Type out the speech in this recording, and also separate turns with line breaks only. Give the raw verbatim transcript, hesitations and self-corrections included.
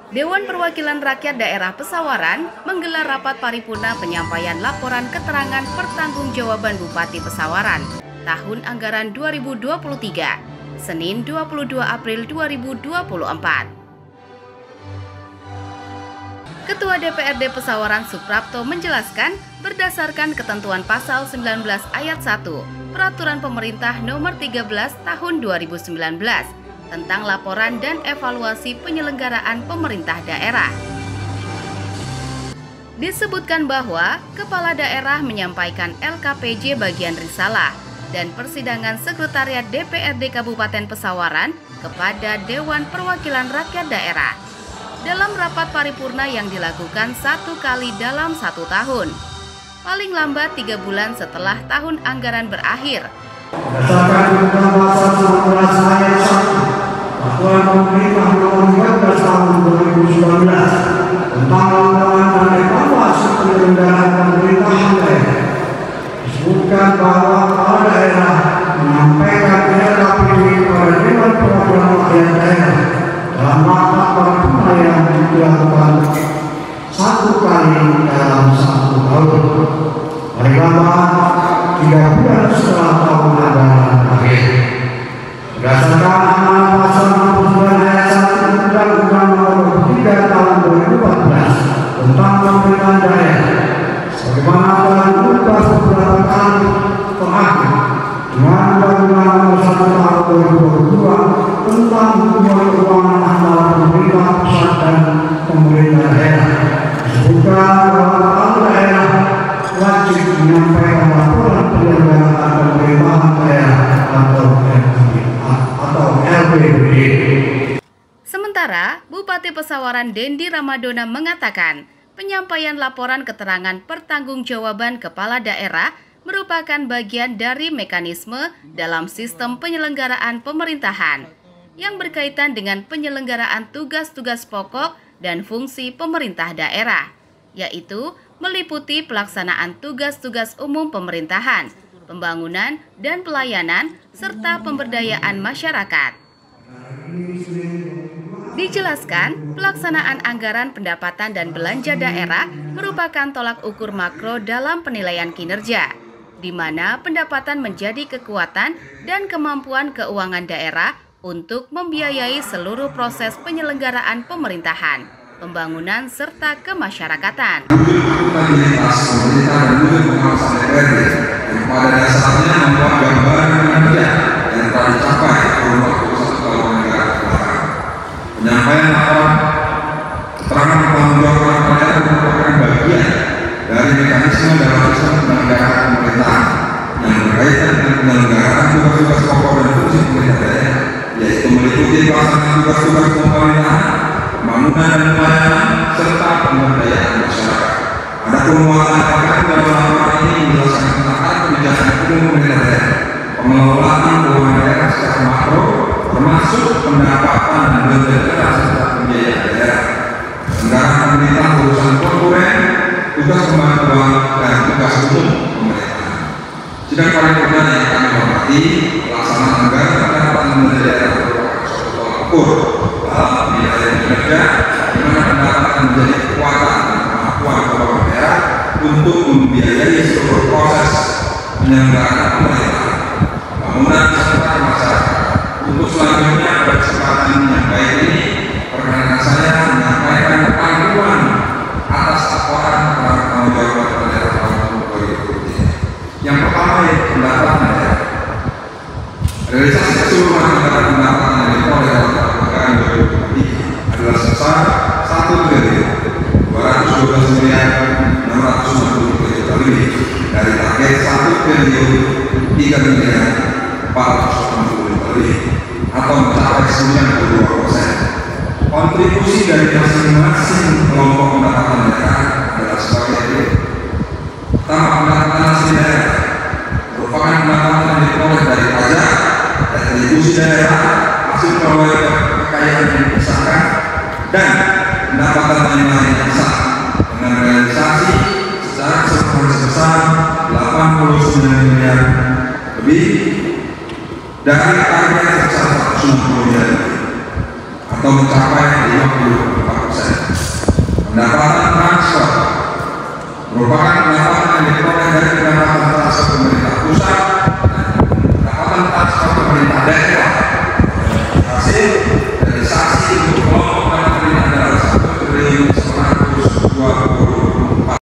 Dewan Perwakilan Rakyat Daerah Pesawaran menggelar rapat paripurna penyampaian laporan keterangan pertanggungjawaban Bupati Pesawaran tahun anggaran dua ribu dua puluh tiga, Senin dua puluh dua April dua ribu dua puluh empat. Ketua D P R D Pesawaran Suprapto menjelaskan berdasarkan ketentuan pasal sembilan belas ayat satu Peraturan Pemerintah Nomor tiga belas Tahun dua ribu sembilan belas tentang laporan dan evaluasi penyelenggaraan pemerintah daerah. Disebutkan bahwa Kepala Daerah menyampaikan L K P J bagian risalah dan persidangan Sekretariat D P R D Kabupaten Pesawaran kepada Dewan Perwakilan Rakyat Daerah dalam rapat paripurna yang dilakukan satu kali dalam satu tahun, paling lambat tiga bulan setelah tahun anggaran berakhir.
Berdasarkan pasal sembilan belas ayat satu Peraturan Pemerintah Nomor tiga belas Tahun dua ribu sembilan belas tentang laporan dan evaluasi penyelenggaraan pemerintahan daerah, disebutkan bahwa kepala daerah menyampaikan L K P J kepada Dewan Perwakilan Rakyat Daerah dalam rapat paripurna yang dilakukan satu kali dalam satu tahun, paling lambat tiga bulan setelah tahun anggaran berakhir. Berdasarkan amanat pasal enam puluh sembilan ayat satu Undang-Undang Nomor tiga Tahun dua ribu empat belas tentang pemerintahan daerah, sebagaimana telah diubah beberapa kali terakhir dengan Undang-Undang Nomor satu Tahun dua ribu dua puluh dua tentang hubungan keuangan antara pemerintah pusat dan pemerintah daerah, disebutkan bahwa kepala daerah wajib menyampaikan laporan penyelenggaraan pemerintahan daerah atau L P B D.
Sementara, Bupati Pesawaran Dendi Ramadona mengatakan penyampaian laporan keterangan pertanggungjawaban kepala daerah merupakan bagian dari mekanisme dalam sistem penyelenggaraan pemerintahan yang berkaitan dengan penyelenggaraan tugas-tugas pokok dan fungsi pemerintah daerah, yaitu meliputi pelaksanaan tugas-tugas umum pemerintahan, pembangunan dan pelayanan, serta pemberdayaan masyarakat. Dijelaskan, pelaksanaan anggaran pendapatan dan belanja daerah merupakan tolak ukur makro dalam penilaian kinerja, di mana pendapatan menjadi kekuatan dan kemampuan keuangan daerah untuk membiayai seluruh proses penyelenggaraan pemerintahan, pembangunan, serta kemasyarakatan.
Pada dasarnya membuat gambaran kinerja yang telah dicapai dalam waktu satu tahun negara belakang. Penyampaian laporan keterangan pertanggungjawaban daerah merupakan bagian dari mekanisme dalam sistem penyelenggaraan pemerintahan yang berkaitan dengan penyelenggaraan tugas-tugas pokok dan fungsi pemerintah daerah, yaitu meliputi pelaksanaan tugas-tugas pemerintahan, pembangunan dan pelayanan, serta pemberdayaan masyarakat. Ada penguatan terkait dalam laporan ini menjelaskan tentang kebijakan umum pemerintah daerah, pengelolaan keuangan daerah secara makro, termasuk pendapatan dan belanja daerah serta pembiayaan daerah, anggaran pemerintah urusan konkuren, tugas pembantuan dan tugas umum pemerintahan. Sidang paripurna yang kami hormati, pelaksanaan anggaran pendapatan belanja daerah merupakan suatu tolak ukur dalam penilaian kinerja, di mana pendapatan menjadi kekuatan dan kemampuan keuangan daerah untuk membiayai seluruh proses penyelenggaraan pemerintahan, pembangunan serta masyarakat. Untuk selanjutnya berkesempatan yang baik ini, perkenankan saya menyampaikan panduan atas laporan pertanggungjawaban daerah tahun dua ribu dua puluh tiga. Yang pertama yaitu pendapatan daerah. Realisasi keseluruhan anggaran pendapatan yang diperoleh dalam tahun anggaran dua ribu dua puluh tiga adalah sebesar satu triliun dua ratus dua belas miliar enam ratus enam puluh tiga juta lebih dari target satu triliun tiga miliar empat ratus delapan puluh juta lebih atau mencapai sembilan puluh dua persen. Kontribusi dari masing-masing kelompok pendapatan daerah adalah sebagai berikut. Pertama, pendapatan asli daerah merupakan pendapatan yang diperoleh dari pajak, retribusi daerah, hasil perolehan kekayaan yang dipisahkan, dan pendapatan lain-lain yang sah dengan realisasi secara keseluruhan sebesar delapan puluh sembilan miliar lebih dari target sebesar seratus enam puluh miliar lebih atau mencapai lima puluh empat persen. merupakan pendapatan yang diperoleh dari pendapatan transaksi pemerintah pusat